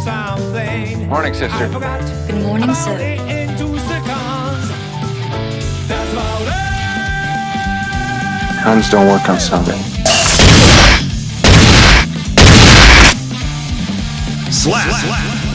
Morning, sister. Good morning, sir. Nuns don't work on Sunday. Slap.